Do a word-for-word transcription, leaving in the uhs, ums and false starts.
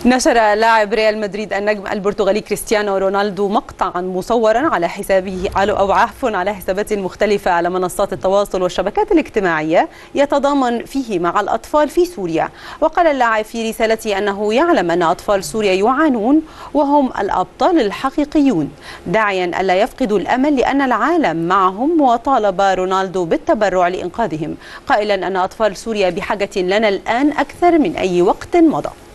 نشر لاعب ريال مدريد النجم البرتغالي كريستيانو رونالدو مقطعا مصورا على حسابه أو عفوا على حسابات مختلفة على منصات التواصل والشبكات الاجتماعية يتضامن فيه مع الأطفال في سوريا. وقال اللاعب في رسالته أنه يعلم أن أطفال سوريا يعانون وهم الأبطال الحقيقيون، داعيا ألا يفقدوا الأمل لأن العالم معهم، وطالب رونالدو بالتبرع لإنقاذهم، قائلا أن أطفال سوريا بحاجة لنا الآن أكثر من أي وقت مضى.